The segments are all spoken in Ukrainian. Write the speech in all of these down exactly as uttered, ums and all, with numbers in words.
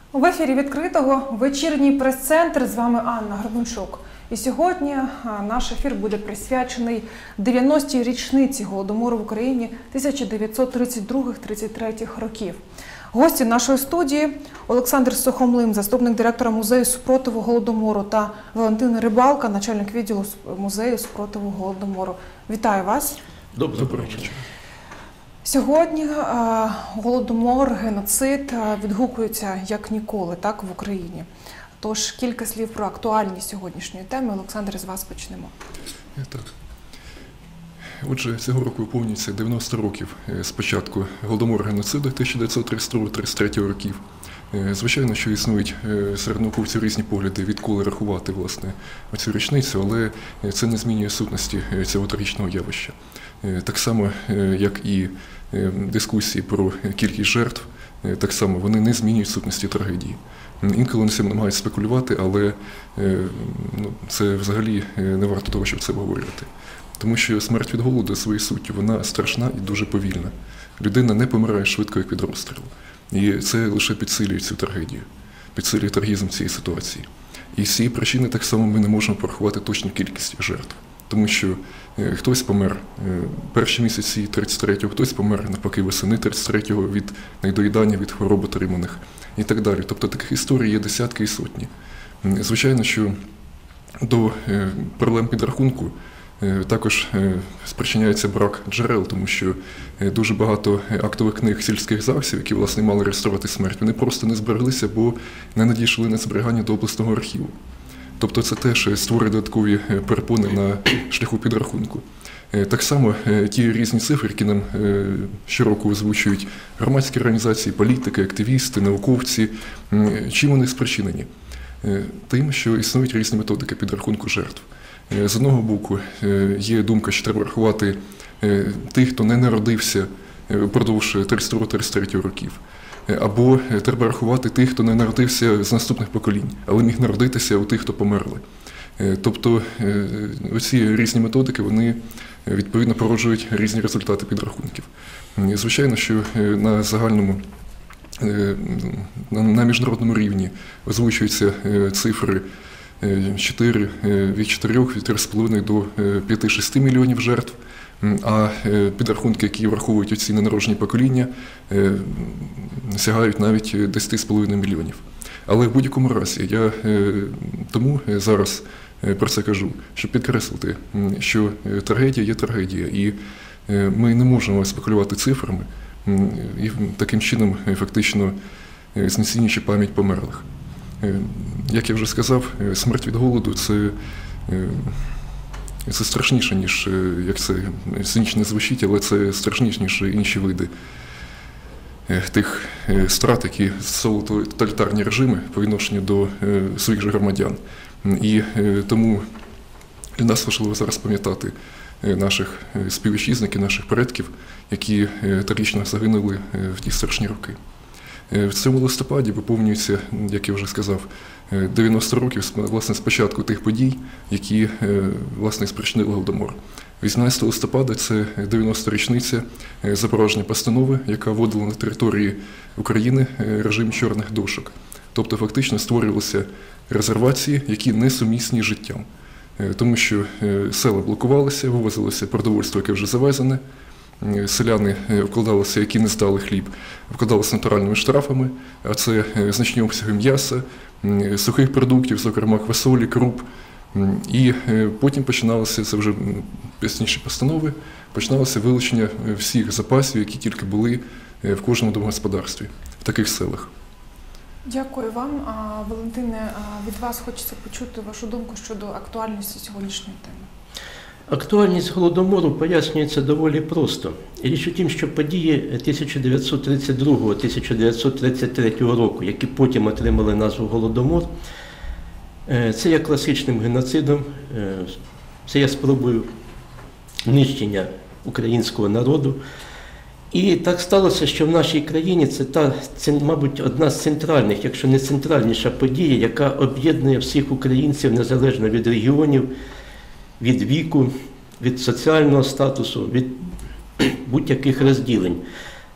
В ефірі відкритого вечірній прес-центр. З вами Анна Горбунчук. І сьогодні наш ефір буде присвячений дев'яностій річниці Голодомору в Україні тисяча дев'ятсот тридцять другого — тридцять третього років. Гості нашої студії – Олександр Сухомлин, заступник директора музею супротиву Голодомору, та Валентин Рибалка, начальник відділу музею супротиву Голодомору. Вітаю вас. Доброго вечора. Сьогодні а, Голодомор, геноцид а, відгукуються як ніколи, так, в Україні. Тож кілька слів про актуальність сьогоднішньої теми. Олександр, з вас почнемо. Так. Отже, цього року виповнюється дев'яносто років з початку Голодомору, геноциду тисяча дев'ятсот тридцять другого — тридцять третього років. Звичайно, що існують серед науковців різні погляди, відколи рахувати, власне, оцю річницю, але це не змінює сутності цього трагічного явища. Так само, як і дискусії про кількість жертв, так само вони не змінюють сутності трагедії. Інколи вони цим намагаються спекулювати, але ну, це взагалі не варто того, щоб це обговорювати. Тому що смерть від голоду своєю суттю, вона страшна і дуже повільна. Людина не помирає швидко, як від розстрілу. І це лише підсилює цю трагедію, підсилює трагізм цієї ситуації. І з цієї причини так само ми не можемо порахувати точну кількість жертв. Тому що е, хтось помер е, перші місяці тридцять третього, хтось помер навпаки восени тридцять третього від недоїдання, від хвороб отриманих і так далі. Тобто таких історій є десятки і сотні. Звичайно, що до е, проблем підрахунку е, також е, спричиняється брак джерел, тому що е, дуже багато актових книг сільських ЗАГСів, які, власне, мали реєструвати смерть, вони просто не збереглися, бо не надійшли на зберігання до обласного архіву. Тобто це теж створює додаткові перепони на шляху підрахунку. Так само ті різні цифри, які нам щороку озвучують громадські організації, політики, активісти, науковці, чим вони спричинені? Тим, що існують різні методики підрахунку жертв. З одного боку, є думка, що треба рахувати тих, хто не народився впродовж тридцять другого — тридцять третього років. Або треба рахувати тих, хто не народився з наступних поколінь, але міг народитися у тих, хто померли. Тобто оці різні методики, вони відповідно породжують різні результати підрахунків. Звичайно, що на загальному, на міжнародному рівні озвучуються цифри чотири, від чотирьох, від трьох з половиною до п'яти-шести мільйонів жертв. А підрахунки, які враховують оці ненароджені покоління, сягають навіть десять з половиною мільйонів. Але в будь-якому разі я тому зараз про це кажу, щоб підкреслити, що трагедія є трагедія, і ми не можемо спекулювати цифрами і таким чином фактично знецінюючи пам'ять померлих. Як я вже сказав, смерть від голоду – це Це страшніше, ніж, як це цинічно звучить, але це страшніше, ніж інші види тих страт, які застосовували тоталітарні режими по відношенню до своїх же громадян. І тому для нас важливо зараз пам'ятати наших співвітчизників, наших предків, які трагічно загинули в ті страшні роки. В цьому листопаді виповнюється, як я вже сказав, дев'яносто років, власне, з початку тих подій, які, власне, спричинили Голодомор. вісімнадцятого листопада – це дев'яноста річниця запровадження постанови, яка вводила на території України режим чорних дошок. Тобто, фактично, створювалися резервації, які несумісні з життям. Тому що села блокувалися, вивозилося продовольство, яке вже завезене, селяни вкладалися, які не здали хліб, вкладалися натуральними штрафами, а це значні обсяги м'яса, сухих продуктів, зокрема квасолі, круп. І потім починалося, це вже пізніші постанови, починалося вилучення всіх запасів, які тільки були в кожному домогосподарстві, в таких селах. Дякую вам. Валентине, від вас хочеться почути вашу думку щодо актуальності сьогоднішньої теми. Актуальність Голодомору пояснюється доволі просто. Річ у тім, що події тисяча дев'ятсот тридцять другого — тисяча дев'ятсот тридцять третього року, які потім отримали назву Голодомор, це є класичним геноцидом, це є спробою нищення українського народу. І так сталося, що в нашій країні це, та, це, мабуть, одна з центральних, якщо не центральніша подія, яка об'єднує всіх українців незалежно від регіонів, від віку, від соціального статусу, від будь-яких розділень.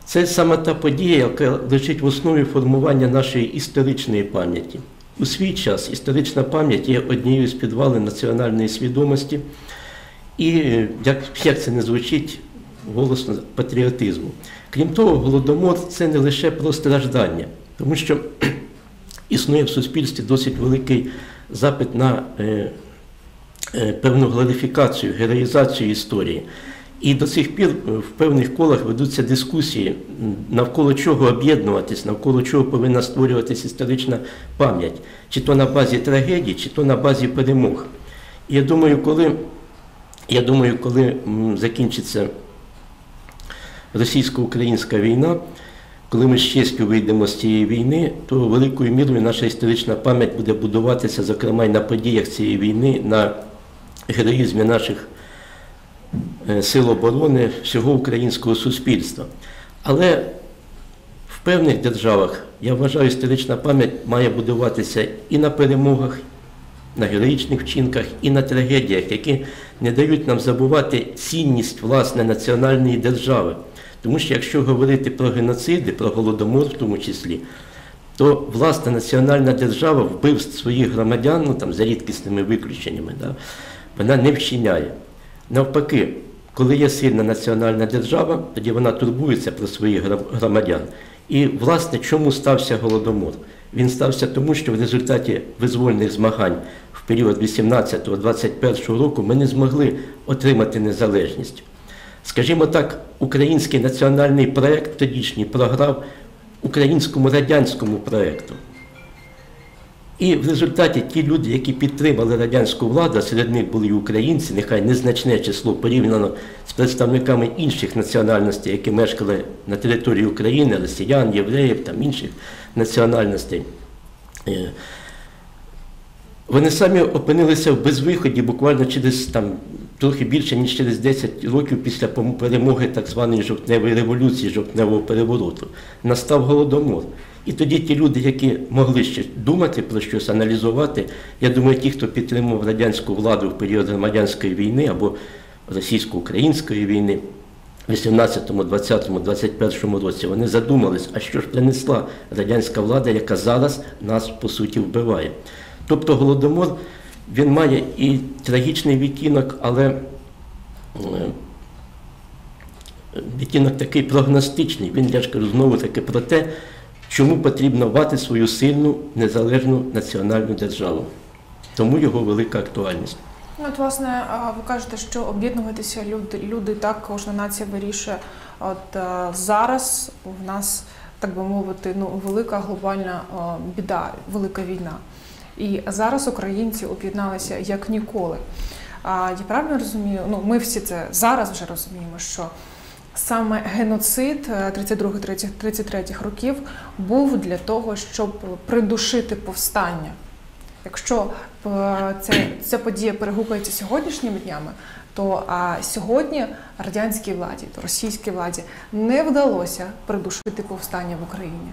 Це саме та подія, яка лежить в основі формування нашої історичної пам'яті. У свій час історична пам'ять є однією з підвалин національної свідомості і, як, як це не звучить, голосно патріотизму. Крім того, Голодомор – це не лише про страждання, тому що існує в суспільстві досить великий запит на е, е, певну глорифікацію, героїзацію історії. І до сих пір в певних колах ведуться дискусії, навколо чого об'єднуватись, навколо чого повинна створюватись історична пам'ять. Чи то на базі трагедій, чи то на базі перемог. І я думаю, коли, я думаю, коли закінчиться російсько-українська війна, коли ми з честю вийдемо з цієї війни, то великою мірою наша історична пам'ять буде будуватися, зокрема, і на подіях цієї війни, на героїзмі наших сил оборони, всього українського суспільства. Але в певних державах, я вважаю, історична пам'ять має будуватися і на перемогах, на героїчних вчинках, і на трагедіях, які не дають нам забувати цінність, власне, національної держави. Тому що якщо говорити про геноциди, про Голодомор в тому числі, то власна національна держава вбивств своїх громадян, ну там за рідкісними виключеннями, да, вона не вчиняє. Навпаки, коли є сильна національна держава, тоді вона турбується про своїх громадян. І, власне, чому стався Голодомор? Він стався тому, що в результаті визвольних змагань в період вісімнадцятого — двадцять першого року ми не змогли отримати незалежність. Скажімо так, український національний проєкт тодішній програв українському радянському проєкту. І в результаті ті люди, які підтримали радянську владу, серед них були і українці, нехай незначне число порівняно з представниками інших національностей, які мешкали на території України, росіян, євреїв, там інших національностей. Вони самі опинилися в безвиході буквально через там, трохи більше, ніж через десять років після перемоги так званої жовтневої революції, жовтневого перевороту. Настав Голодомор. І тоді ті люди, які могли ще думати про щось, аналізувати, я думаю, ті, хто підтримував радянську владу в період громадянської війни або російсько-української війни в вісімнадцятому, двадцятому, двадцять першому році, вони задумались, а що ж принесла радянська влада, яка зараз нас, по суті, вбиває. Тобто Голодомор, він має і трагічний відтінок, але відтінок такий прогностичний. Він, я ж кажу, знову-таки про те, чому потрібно мати свою сильну, незалежну національну державу. Тому його велика актуальність. Ну, от, власне, ви кажете, що об'єднуватися люди, люди так, кожна нація вирішує. От зараз в нас, так би мовити, ну, велика глобальна біда, велика війна. І зараз українці об'єдналися як ніколи. А я правильно розумію, ну ми всі це зараз вже розуміємо, що саме геноцид тридцять другого — тридцять третього років був для того, щоб придушити повстання. Якщо ця, ця подія перегукується сьогоднішніми днями, то а сьогодні радянській владі, то російській владі не вдалося придушити повстання в Україні.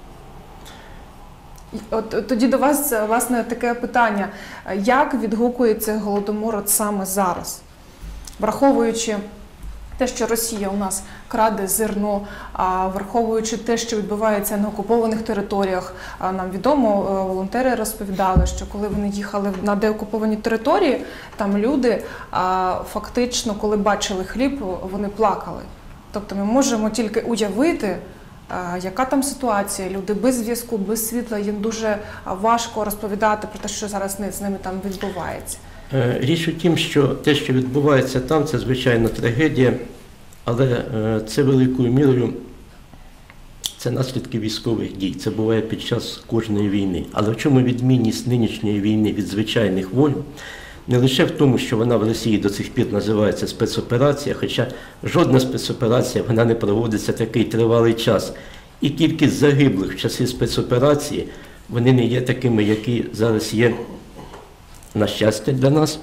От тоді до вас, власне, таке питання. Як відгукується Голодомор от саме зараз? Враховуючи те, що Росія у нас краде зерно, а враховуючи те, що відбувається на окупованих територіях, нам відомо, волонтери розповідали, що коли вони їхали на деокуповані території, там люди фактично, коли бачили хліб, вони плакали. Тобто ми можемо тільки уявити, яка там ситуація, люди без зв'язку, без світла, їм дуже важко розповідати про те, що зараз з ними там відбувається. Річ у тім, що те, що відбувається там, це, звичайно, трагедія, але це великою мірою, це наслідки військових дій, це буває під час кожної війни. Але в чому відмінність нинішньої війни від звичайних воєн? Не лише в тому, що вона в Росії до цих пір називається спецоперація, хоча жодна спецоперація, вона не проводиться такий тривалий час. І кількість загиблих в часи спецоперації, вони не є такими, які зараз є, на щастя для нас,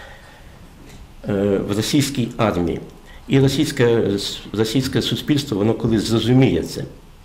в російській армії. І російське, російське суспільство, воно колись зрозуміє це.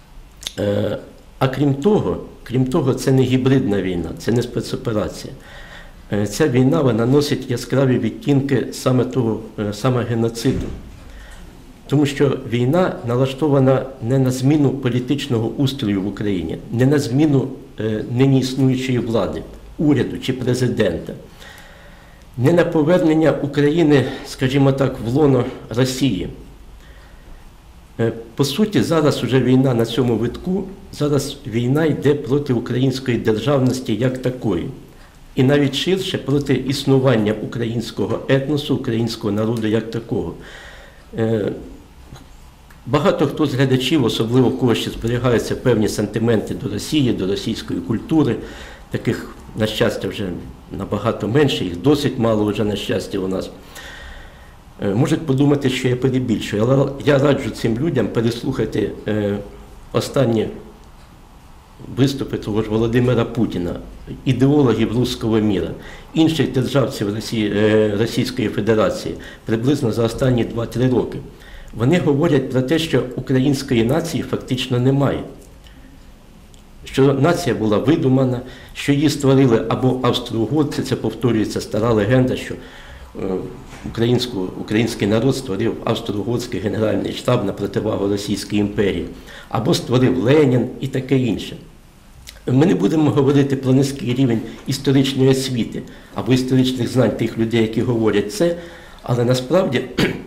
А крім того, крім того, це не гібридна війна, це не спецоперація. Ця війна, вона носить яскраві відтінки саме того, саме геноциду. Тому що війна налаштована не на зміну політичного устрою в Україні, не на зміну е, нині існуючої влади, уряду чи президента, не на повернення України, скажімо так, в лоно Росії. Е, по суті, зараз уже війна на цьому витку, зараз війна йде проти української державності як такої. І навіть ширше проти існування українського етносу, українського народу як такого. Е, Багато хто з глядачів, особливо в кого ще зберігаються певні сантименти до Росії, до російської культури, таких, на щастя, вже набагато менше, їх досить мало вже, на щастя, у нас, можуть подумати, що я перебільшую. Але я раджу цим людям переслухати е, останні виступи того ж Володимира Путіна, ідеологів руського міра, інших державців Росії, е, Російської Федерації, приблизно за останні два-три роки. Вони говорять про те, що української нації фактично немає. Що нація була видумана, що її створили або австро-угорці, це повторюється стара легенда, що український народ створив австро-угорський генеральний штаб на противагу Російській імперії, або створив Ленін і таке інше. Ми не будемо говорити про низький рівень історичної освіти або історичних знань тих людей, які говорять це, але насправді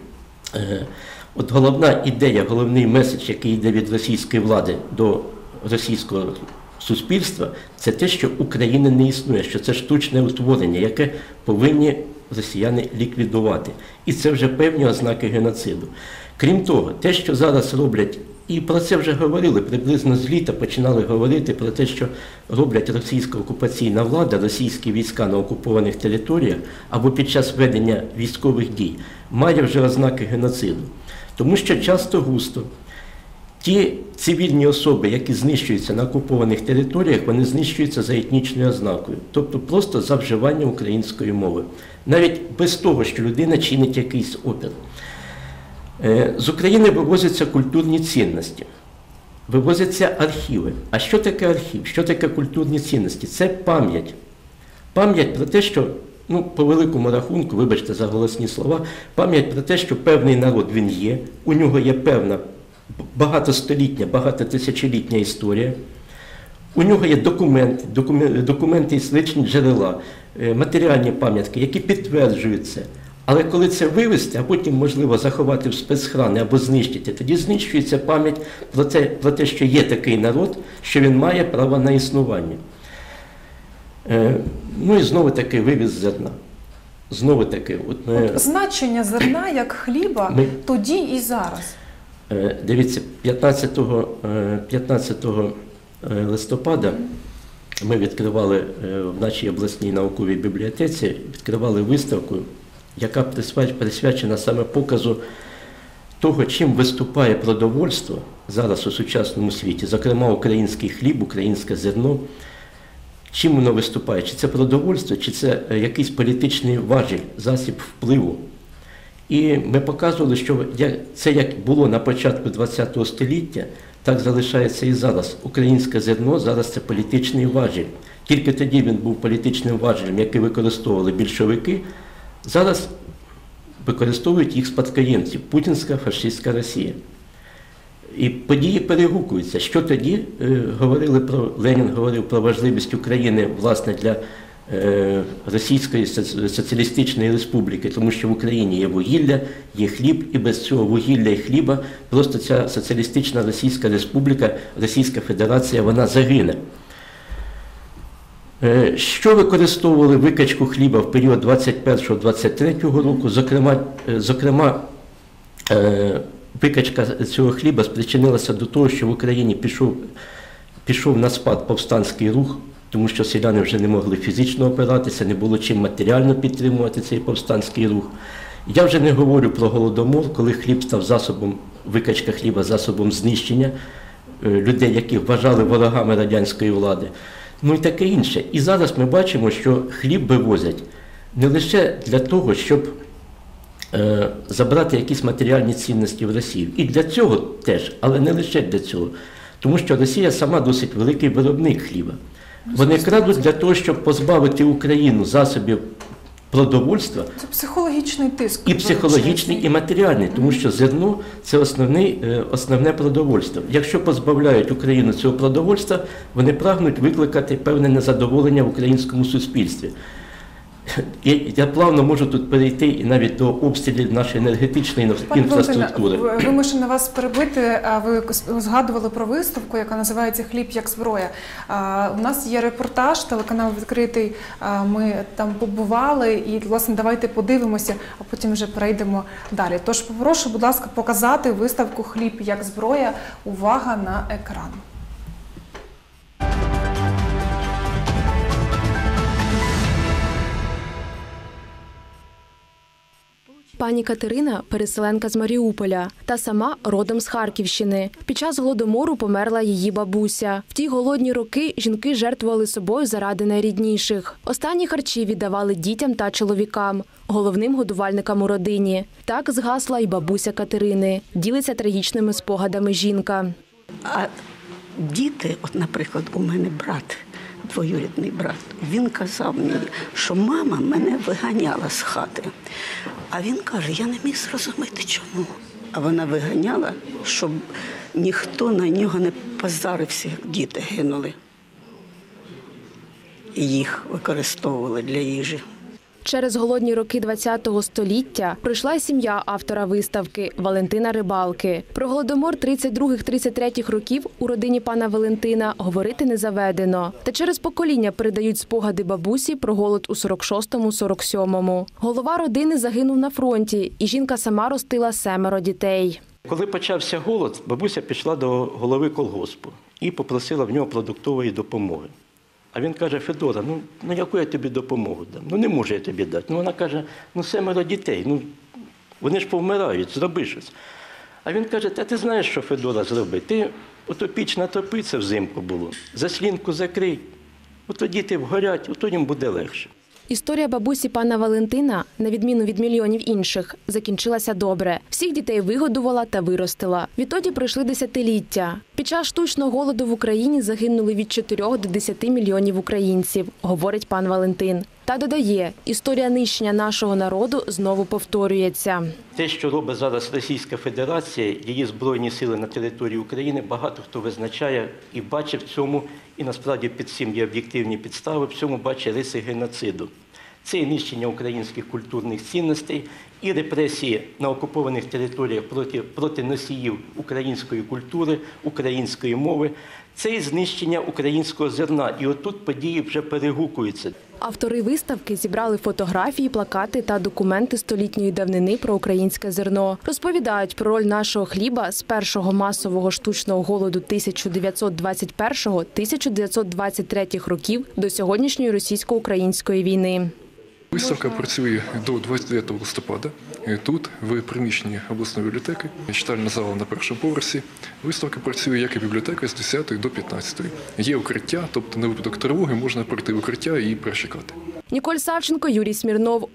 от головна ідея, головний меседж, який йде від російської влади до російського суспільства, це те, що України не існує, що це штучне утворення, яке повинні росіяни ліквідувати. І це вже певні ознаки геноциду. Крім того, те, що зараз роблять, і про це вже говорили, приблизно з літа починали говорити про те, що роблять російська окупаційна влада, російські війська на окупованих територіях або під час ведення військових дій, має вже ознаки геноциду. Тому що часто густо ті цивільні особи, які знищуються на окупованих територіях, вони знищуються за етнічною ознакою, тобто просто за вживання української мови. Навіть без того, що людина чинить якийсь опір. З України вивозяться культурні цінності, вивозяться архіви. А що таке архів? Що таке культурні цінності? Це пам'ять. Пам'ять про те, що, ну, по великому рахунку, вибачте за голосні слова, пам'ять про те, що певний народ він є, у нього є певна багатостолітня, багатотисячолітня історія, у нього є документи, документи, документи історичні джерела, матеріальні пам'ятки, які підтверджують це. Але коли це вивезти, а потім, можливо, заховати в спецхрани або знищити, тоді знищується пам'ять про те, про те, що є такий народ, що він має право на існування. Е, ну і знову-таки вивіз зерна. Знову-таки. От, е, Значення зерна як хліба ми, тоді і зараз. Е, дивіться, п'ятнадцятого листопада ми відкривали в нашій обласній науковій бібліотеці, відкривали виставку, яка присвячена саме показу того, чим виступає продовольство зараз у сучасному світі, зокрема український хліб, українське зерно, чим воно виступає, чи це продовольство, чи це якийсь політичний важіль, засіб впливу. І ми показували, що це як було на початку ХХ століття, так залишається і зараз. Українське зерно зараз це політичний важіль. Тільки тоді він був політичним важелем, який використовували більшовики. Зараз використовують їх спадкоємці – путінська фашистська Росія. І події перегукуються. Що тоді е, говорили про, Ленін говорив про важливість України, власне, для е, Російської соціалістичної республіки, тому що в Україні є вугілля, є хліб, і без цього вугілля і хліба просто ця соціалістична Російська республіка, Російська Федерація, вона загине. Що використовували викачку хліба в період двадцять першого - двадцять третього року? Зокрема, зокрема, викачка цього хліба спричинилася до того, що в Україні пішов, пішов на спад повстанський рух, тому що селяни вже не могли фізично опиратися, не було чим матеріально підтримувати цей повстанський рух. Я вже не говорю про голодомор, коли хліб став засобом, викачка хліба засобом знищення людей, яких вважали ворогами радянської влади. Ну і таке інше. І зараз ми бачимо, що хліб вивозять не лише для того, щоб е, забрати якісь матеріальні цінності в Росію. І для цього теж, але не лише для цього. Тому що Росія сама досить великий виробник хліба. Вони крадуть для того, щоб позбавити Україну засобів продовольства. Це психологічний тиск. І психологічний, і матеріальний, тому що зерно – це основний, основне продовольство. Якщо позбавляють Україну цього продовольства, вони прагнуть викликати певне незадоволення в українському суспільстві. І я плавно можу тут перейти і навіть до обстрілів нашої енергетичної Пане інфраструктури. Валентине, вимушена вас перебити. Ви згадували про виставку, яка називається «Хліб як зброя». У нас є репортаж, телеканал «Відкритий». Ми там побували і, власне, давайте подивимося, а потім вже перейдемо далі. Тож попрошу, будь ласка, показати виставку «Хліб як зброя». Увага на екран. Пані Катерина – переселенка з Маріуполя, та сама родом з Харківщини. Під час Голодомору померла її бабуся. В ті голодні роки жінки жертвували собою заради найрідніших. Останні харчі віддавали дітям та чоловікам, головним годувальникам у родині. Так згасла і бабуся Катерини. Ділиться трагічними спогадами жінка. А діти, от, наприклад, у мене брат, двоюрідний брат, він казав мені, що мама мене виганяла з хати. А він каже, я не міг зрозуміти, чому. А вона виганяла, щоб ніхто на нього не позарився, як діти гинули. І їх використовували для їжі. Через голодні роки ХХ століття пройшла й сім'я автора виставки Валентина Рибалки. Про Голодомор тридцять других - тридцять третіх років у родині пана Валентина говорити не заведено. Та через покоління передають спогади бабусі про голод у сорок шостому - сорок сьомому. Голова родини загинув на фронті, і жінка сама ростила семеро дітей. Коли почався голод, бабуся пішла до голови колгоспу і попросила в нього продуктової допомоги. А він каже, Федора, ну, ну яку я тобі допомогу дам? Ну не можу я тобі дати. Ну вона каже, ну семеро дітей, ну вони ж повмирають, зроби щось. А він каже, та ти знаєш, що Федора зроби? Ти ото піч натопи, це взимку було, заслінку закрий, ото діти вгорять, ото їм буде легше. Історія бабусі пана Валентина, на відміну від мільйонів інших, закінчилася добре. Всіх дітей вигодувала та виростила. Відтоді пройшли десятиліття. Під час штучного голоду в Україні загинули від чотирьох до десяти мільйонів українців, говорить пан Валентин. Та додає, історія нищення нашого народу знову повторюється. Те, що робить зараз Російська Федерація, її збройні сили на території України, багато хто визначає і бачить в цьому, і насправді під цим є об'єктивні підстави, в цьому бачить риси геноциду. Це і нищення українських культурних цінностей, і репресії на окупованих територіях проти, проти носіїв української культури, української мови. Це і знищення українського зерна. І отут події вже перегукуються. Автори виставки зібрали фотографії, плакати та документи столітньої давнини про українське зерно. Розповідають про роль нашого хліба з першого масового штучного голоду тисяча дев'ятсот двадцять першого - тисяча дев'ятсот двадцять третього років до сьогоднішньої російсько-української війни. Виставка працює до двадцять дев'ятого листопада. Тут, в приміщенні обласної бібліотеки, читальна зала на першому поверсі. Виставка працює як і бібліотека з десятої до п'ятнадцятої. Є укриття, тобто на випадок тривоги можна пройти в укриття і перечекати. Ніколь Савченко, Юрій Смірнов.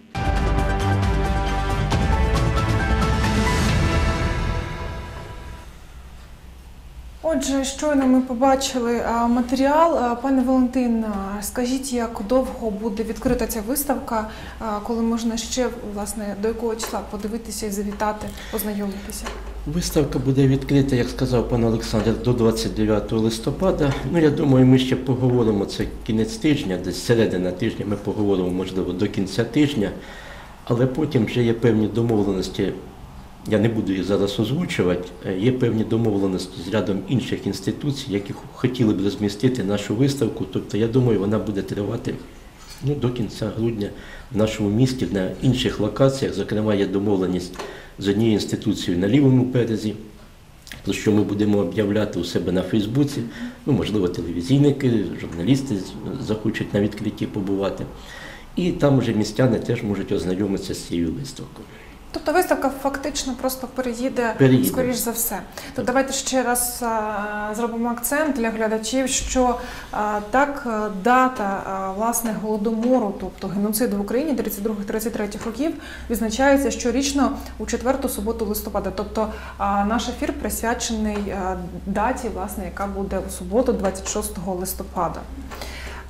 Отже, щойно ми побачили матеріал. Пане Валентин, скажіть, як довго буде відкрита ця виставка, коли можна ще, власне, до якого числа подивитися і завітати, ознайомитися? Виставка буде відкрита, як сказав пан Олександр, до двадцять дев'ятого листопада. Ну, я думаю, ми ще поговоримо, це кінець тижня, десь середина тижня, ми поговоримо, можливо, до кінця тижня, але потім вже є певні домовленості. Я не буду їх зараз озвучувати. Є певні домовленості з рядом інших інституцій, які хотіли б розмістити нашу виставку. Тобто, я думаю, вона буде тривати ну, до кінця грудня в нашому місті, на інших локаціях. Зокрема, є домовленість з однією інституцією на лівому березі, про що ми будемо об'являти у себе на Фейсбуці. Ну, можливо, телевізійники, журналісти захочуть на відкритті побувати. І там вже містяни теж можуть ознайомитися з цією виставкою. Тобто виставка фактично просто переїде, переїде. скоріш за все. То давайте ще раз а, зробимо акцент для глядачів, що а, так дата а, власне Голодомору, тобто геноциду в Україні тридцять другого - тридцять третього років, відзначається щорічно у четверту суботу листопада. Тобто а, наш ефір присвячений а, даті, власне, яка буде у суботу, двадцять шостого листопада.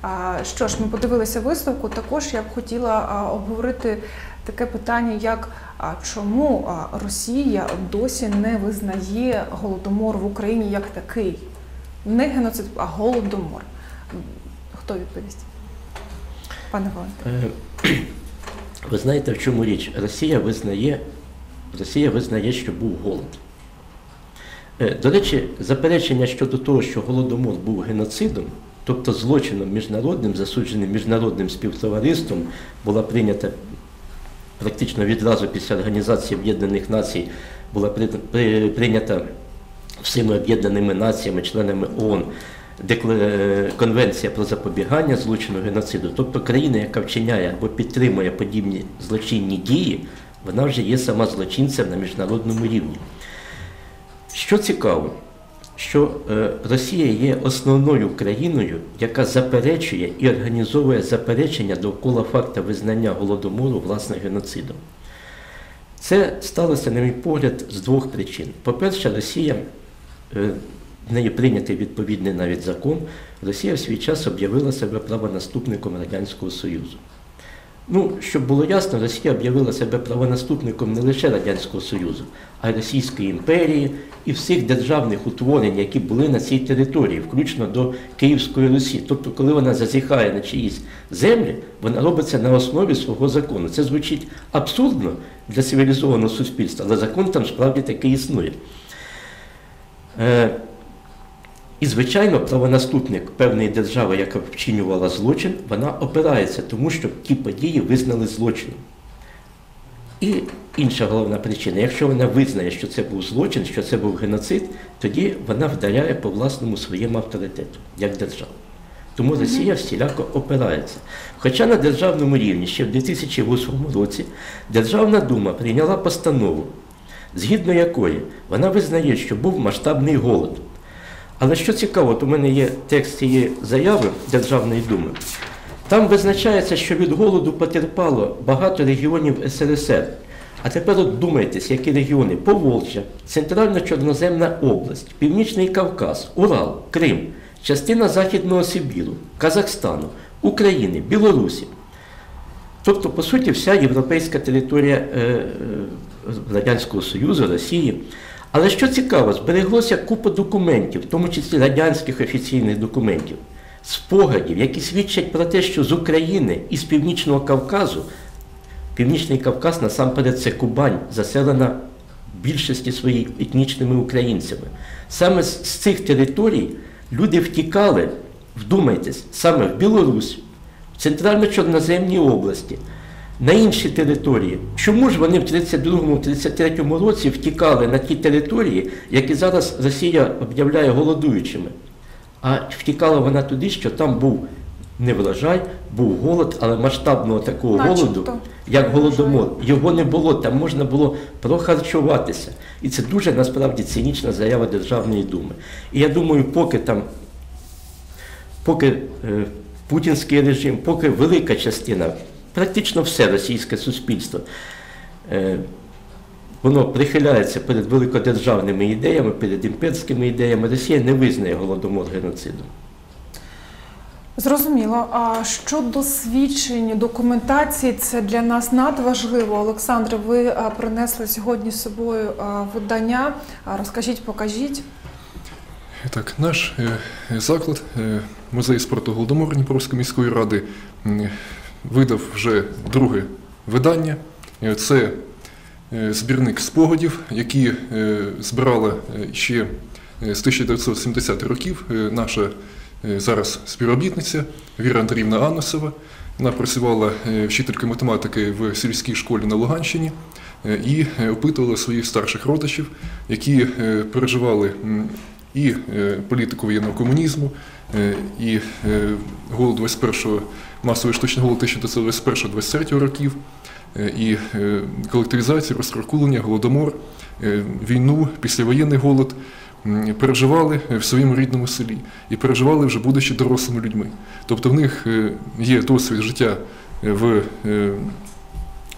А, Що ж, ми подивилися виставку, також я б хотіла а, обговорити таке питання, як а, чому а, Росія досі не визнає Голодомор в Україні як такий? Не геноцид, а Голодомор. Хто відповість? Пане Валентине. Ви знаєте, в чому річ? Росія визнає, Росія визнає, що був голод. До речі, заперечення щодо того, що Голодомор був геноцидом, тобто злочином міжнародним, засудженим міжнародним співтовариством, була прийнята практично відразу після Організації Об'єднаних Націй, була при, при, прийнята всіми Об'єднаними Націями, членами ООН, Конвенція про запобігання злочину геноциду. Тобто країна, яка вчиняє або підтримує подібні злочинні дії, вона вже є сама злочинцем на міжнародному рівні. Що цікаво, що Росія є основною країною, яка заперечує і організовує заперечення довкола факту визнання Голодомору власне геноцидом. Це сталося, на мій погляд, з двох причин. По-перше, Росія, в неї прийнятий відповідний навіть закон, Росія в свій час об'явила себе правонаступником Радянського Союзу. Ну, щоб було ясно, Росія об'явила себе правонаступником не лише Радянського Союзу, а й Російської імперії і всіх державних утворень, які були на цій території, включно до Київської Русі. Тобто, коли вона зазіхає на чиїсь землі, вона робить це на основі свого закону. Це звучить абсурдно для цивілізованого суспільства, але закон там справді таки існує. І, звичайно, правонаступник певної держави, яка вчинювала злочин, вона опирається тому, щоб ті події визнали злочином. І інша головна причина, якщо вона визнає, що це був злочин, що це був геноцид, тоді вона вдаряє по власному своєму авторитету, як держава. Тому Росія всіляко опирається. Хоча на державному рівні ще в дві тисячі восьмому році Державна Дума прийняла постанову, згідно якої вона визнає, що був масштабний голод. Але що цікаво, от у мене є текст цієї заяви Державної Думи. Там визначається, що від голоду потерпало багато регіонів ес ер ес ер. А тепер от думайтесь, які регіони: Поволжя, Центрально-Чорноземна область, Північний Кавказ, Урал, Крим, частина Західного Сибіру, Казахстану, України, Білорусі. Тобто, по суті, вся європейська територія е, е, Радянського Союзу, Росії. Але що цікаво, збереглося купа документів, в тому числі радянських офіційних документів, спогадів, які свідчать про те, що з України і з Північного Кавказу, Північний Кавказ насамперед це Кубань, заселена в більшості своїй етнічними українцями. Саме з цих територій люди втікали, вдумайтесь, саме в Білорусь, в Центрально-Чорноземній області, на інші території. Чому ж вони в тридцять другому — тридцять третьому році втікали на ті території, які зараз Росія об'являє голодуючими? А втікала вона туди, що там був не врожай, був голод, але масштабного такого Начебто. голоду, як Голодомор, його не було, там можна було прохарчуватися. І це дуже, насправді, цинічна заява Державної Думи. І я думаю, поки там, поки е, путінський режим, поки велика частина, практично все російське суспільство, е, воно прихиляється перед великодержавними ідеями, перед імперськими ідеями, Росія не визнає Голодомор геноцидом. Зрозуміло. А щодо свідчень, документації, це для нас надважливо. Олександре, ви принесли сьогодні з собою видання. Розкажіть, покажіть. Так, наш е, заклад, е, Музей спорту Голодомору Дніпровської міської ради, е, видав вже друге видання. Е, це е, збірник спогадів, які е, збирала ще з тисяча дев'ятсот сімдесятих років е, наша е, зараз співробітниця Віра Андріївна Аннусова. Вона працювала е, вчителькою математики в сільській школі на Луганщині е, і е, опитувала своїх старших родичів, які е, переживали м, і політику воєнного комунізму, і голод двадцять першого, масовий штучний голод тисяча дев'ятсот двадцять першого — двадцять третього років, і колективізацію, розкуркулення, голодомор, війну, післявоєнний голод переживали в своєму рідному селі і переживали вже будучи дорослими людьми. Тобто в них є досвід життя в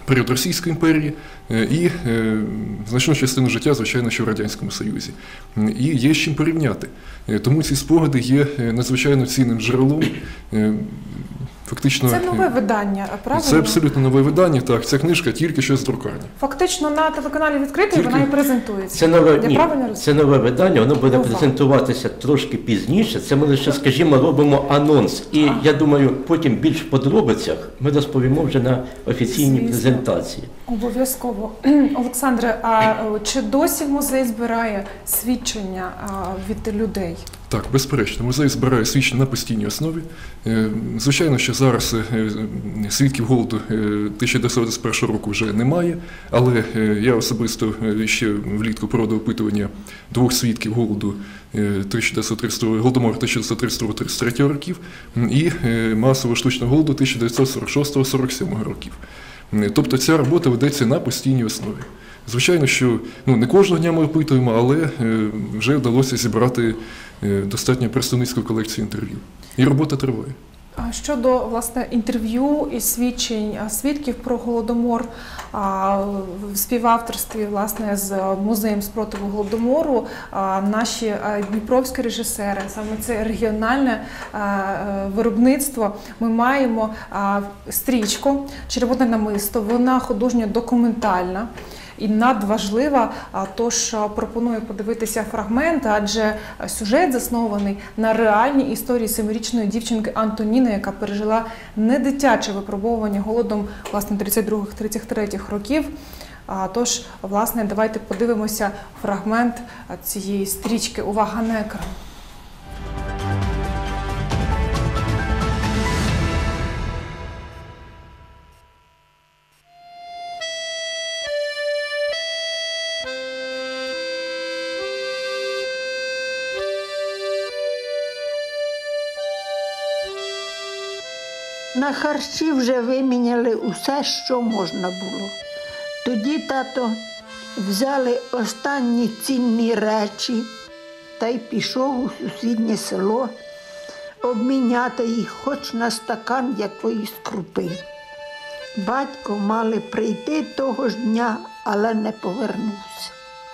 період Російської імперії і значну частину життя, звичайно, що в Радянському Союзі. І є з чим порівняти. Тому ці спогади є надзвичайно цінним джерелом. Фактично, це нове видання, правильно? Це абсолютно нове видання, так. Ця книжка тільки що з друкарні. Фактично на телеканалі «Відкритий» тільки... вона і презентується. Це нове, Я ні, правильно це нове видання, воно буде Ова. презентуватися трошки пізніше. Це ми лише, скажімо, робимо анонс. І а. я думаю, потім більш в подробицях ми розповімо вже на офіційній Звісно. презентації. Обов'язково. Олександре, а чи досі музей збирає свідчення від людей? Так, безперечно. Музей збирає свідчення на постійній основі. Звичайно, що зараз свідків голоду тисяча дев'ятсот двадцять першого року вже немає, але я особисто ще влітку проводив опитування двох свідків голоду тисяча дев'ятсот тридцять другого, голодомору тисяча дев'ятсот тридцять другого - тридцять третього років і масового штучного голоду тисяча дев'ятсот сорок шостого - сорок сьомого років. Тобто ця робота ведеться на постійній основі. Звичайно, що ну, не кожного дня ми опитуємо, але е, вже вдалося зібрати е, достатньо представницьку колекцію інтерв'ю. І робота триває. Щодо, власне, інтерв'ю і свідчень свідків про Голодомор а, в співавторстві, власне, з Музеєм спротиву Голодомору, а, наші а, дніпровські режисери, саме це регіональне а, виробництво, ми маємо а, стрічку «Червоне намисто», вона художньо-документальна. І надважлива, тож пропоную подивитися фрагмент, адже сюжет заснований на реальній історії семирічної дівчинки Антоніни, яка пережила недитяче випробовування голодом, власне, тридцять других - тридцять третіх років. Тож, власне, давайте подивимося фрагмент цієї стрічки. Увага на екран. На харчі вже виміняли усе, що можна було. Тоді тато взяли останні цінні речі та й пішов у сусіднє село обміняти їх хоч на стакан якоїсь крупи. Батько мали прийти того ж дня, але не повернувся.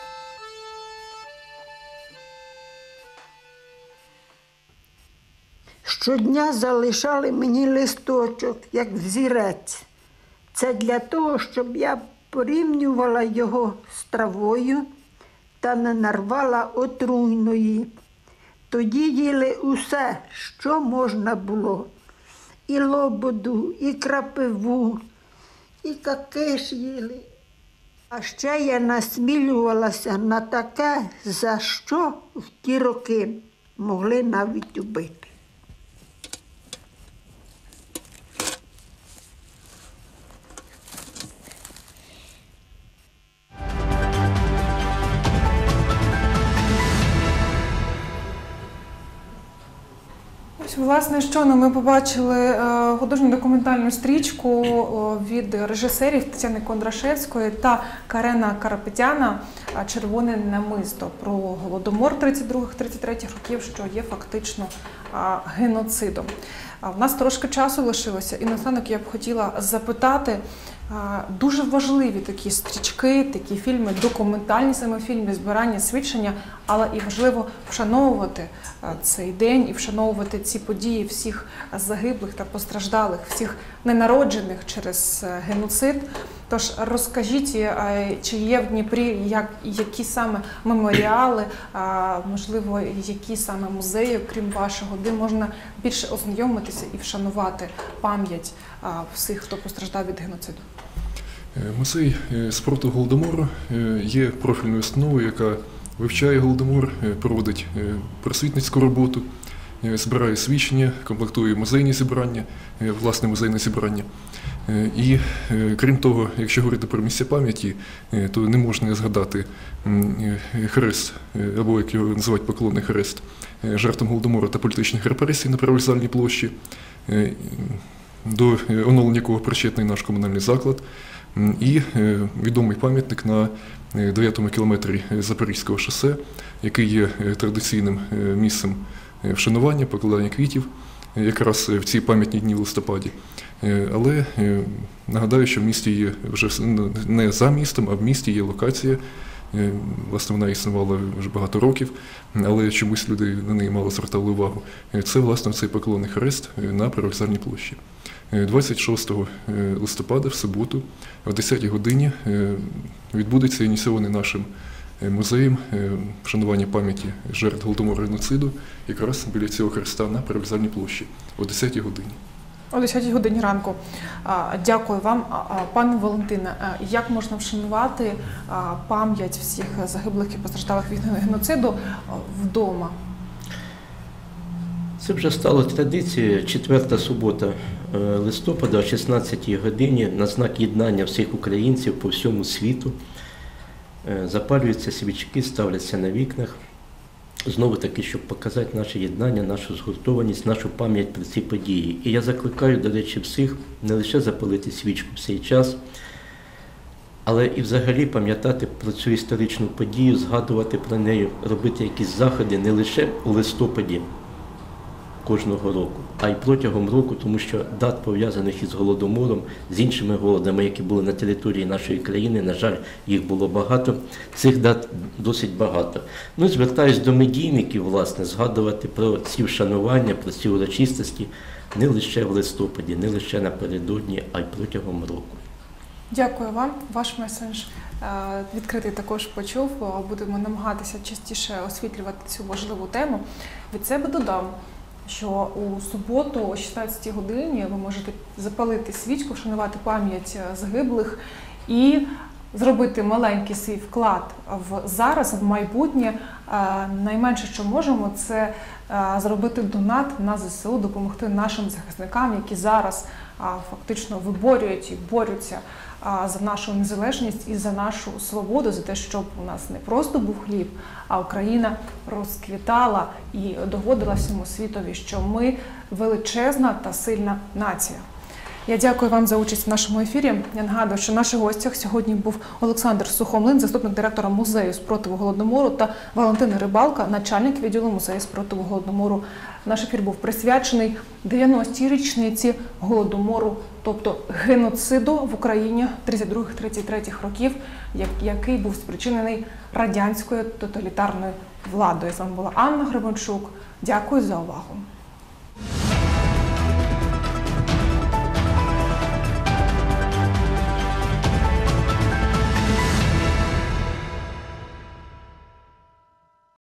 Щодня залишали мені листочок, як взірець. Це для того, щоб я порівнювала його з травою та не нарвала отруйної. Тоді їли усе, що можна було. І лободу, і крапиву, і какиш їли. А ще я насмілювалася на таке, за що в ті роки могли навіть убити. Власне, щойно ми побачили художню документальну стрічку від режисерів Тетяни Кондрашевської та Карена Карапетяна «Червоне намисто» про Голодомор тридцять других - тридцять третіх років, що є фактично геноцидом. У нас трошки часу лишилося, і наостанок я б хотіла запитати, дуже важливі такі стрічки, такі фільми, документальні саме фільми, збирання свідчення, але і важливо вшановувати цей день і вшановувати ці події всіх загиблих та постраждалих, всіх ненароджених через геноцид. Тож розкажіть, чи є в Дніпрі як, які саме меморіали, можливо, які саме музеї, крім вашого, де можна більше ознайомитися і вшанувати пам'ять всіх, хто постраждав від геноциду? Музей спротиву Голодомору є профільною установою, яка вивчає Голодомор, проводить просвітницьку роботу, збирає свідчення, комплектує музейні зібрання, власне музейне зібрання. І, крім того, якщо говорити про місця пам'яті, то не можна не згадати хрест, або, як його називають, поклонний хрест, жертвам Голодомору та політичних репресій на Привокзальній площі, до оновлення якого причетний наш комунальний заклад, і відомий пам'ятник на дев'ятому кілометрі Запорізького шосе, який є традиційним місцем вшанування, покладання квітів якраз в ці пам'ятні дні в листопаді. Але нагадаю, що в місті є вже не за містом, а в місті є локація. Власне, вона існувала вже багато років, але чомусь люди на неї мало звертали увагу. Це, власне, цей поклонний хрест на Привокзальній площі. двадцять шостого листопада, в суботу, о десятій годині відбудеться ініційований нашим музеєм вшанування пам'яті жертв Голодомору і геноциду якраз біля цього хреста на Привокзальній площі о десятій годині. О десятій годині ранку. Дякую вам. Пане Валентине, як можна вшанувати пам'ять всіх загиблих і постраждалих від геноциду вдома? Це вже стало традицією. Четверта субота листопада о шістнадцятій годині на знак єднання всіх українців по всьому світу запалюються свічки, ставляться на вікнах. Знову таки, щоб показати наше єднання, нашу згуртованість, нашу пам'ять про ці події. І я закликаю, до речі, всіх не лише запалити свічку в цей час, але і взагалі пам'ятати про цю історичну подію, згадувати про неї, робити якісь заходи не лише у листопаді кожного року, а й протягом року, тому що дат, пов'язаних із Голодомором, з іншими голодами, які були на території нашої країни, на жаль, їх було багато, цих дат досить багато. Ну, звертаюсь до медійників, власне, згадувати про ці вшанування, про ці урочистості не лише в листопаді, не лише напередодні, а й протягом року. Дякую вам. Ваш меседж відкритий також почув. Будемо намагатися частіше освітлювати цю важливу тему. Від себе додам, що у суботу о шістнадцятій годині ви можете запалити свічку, вшанувати пам'ять загиблих і зробити маленький свій вклад в зараз, в майбутнє. Найменше, що можемо, це зробити донат на ЗСУ, допомогти нашим захисникам, які зараз фактично виборюють і борються за нашу незалежність і за нашу свободу, за те, щоб у нас не просто був хліб, а Україна розквітала і доводила всьому світові, що ми величезна та сильна нація. Я дякую вам за участь в нашому ефірі. Я нагадую, що в наших гостях сьогодні був Олександр Сухомлин, заступник директора музею спротиву Голодомору, та Валентина Рибалка, начальник відділу музею спротиву Голодомору. Наш ефір був присвячений дев'яностій річниці Голодомору, тобто геноциду в Україні тридцять других - тридцять третіх років, який був спричинений радянською тоталітарною владою. З вами була Анна Гребенчук. Дякую за увагу.